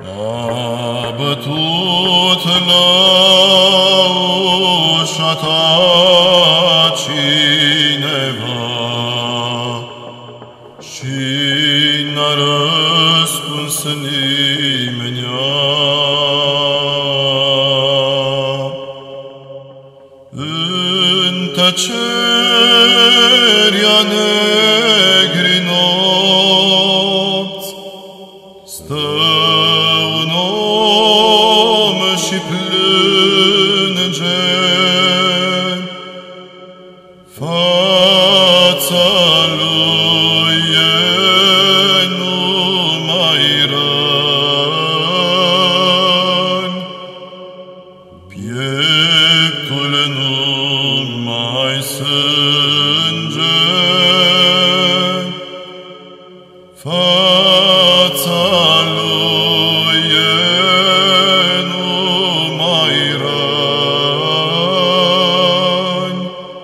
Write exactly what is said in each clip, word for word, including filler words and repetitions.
A bătut la ușa ta cineva și n-a răspuns nimenea. În tăcerea negri nopți stă un om și plânge. Fața lui e numai răni, pieptul numai sânge. Fața lui e numai răni,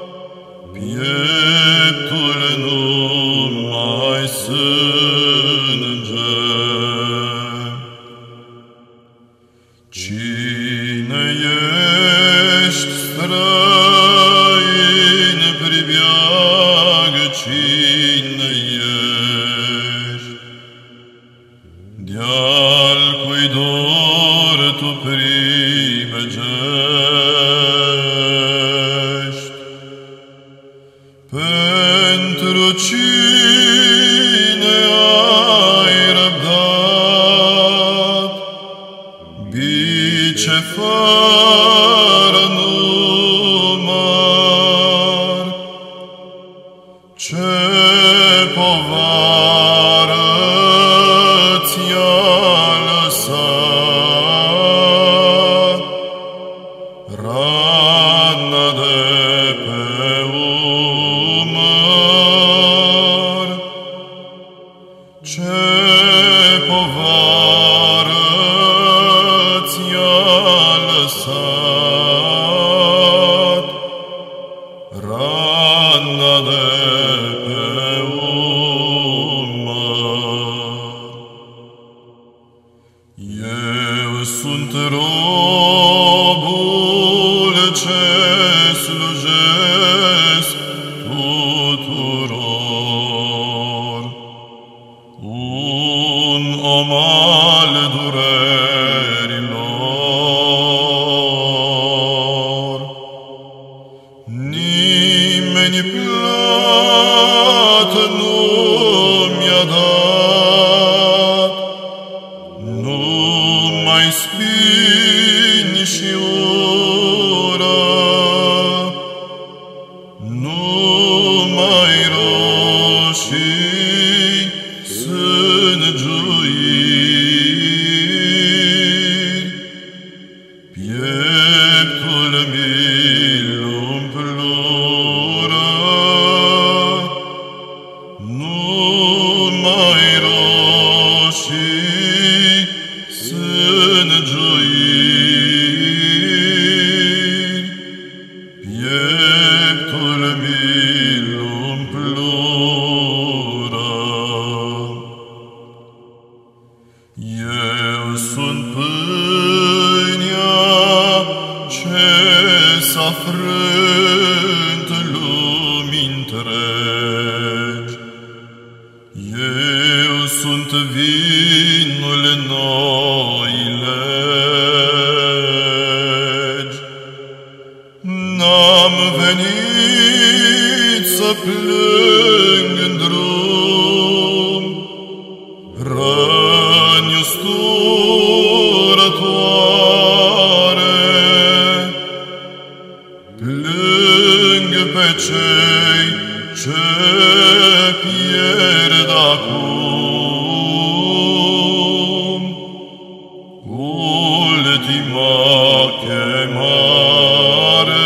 pieptul numai sânge. Cine ești străin, pribeagă cine ești, de-al cui dor tu primegești. Pentru cine ai răbdat bice fără număr, ce povară ți-a lăsat rana de pe umăr, ce povară ți-a lăsat rana de pe umăr. Eu sunt robul ce slujesc tuturor, un om al durerilor. Nimeni plată nu mi-a dat, numai spini și ură, numai roșii sângiuiri. Pieptul mi-l umplură, numai roșii sângiuiri. Pieptul mi-l umplură. Eu sunt pâinea ce s-a frânt lumii întregi. Eu sunt vinul noi legi. N-am venit să plâng în drum răni usturătoare. Plâng pe cei ce pierd acum ultima chemare.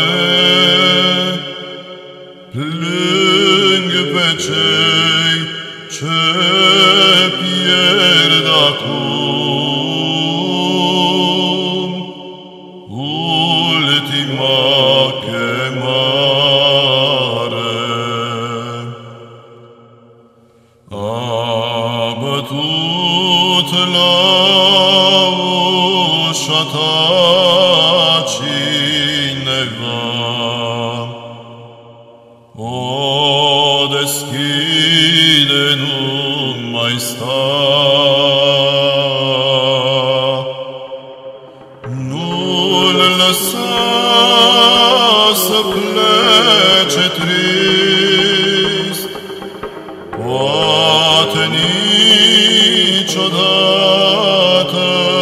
Plâng pe cei ce pierd acum ultima chemare. A bătut la ușa ta cineva. O deschide, nu mai sta. Nu-l lăsa să plece trist, poate niciodată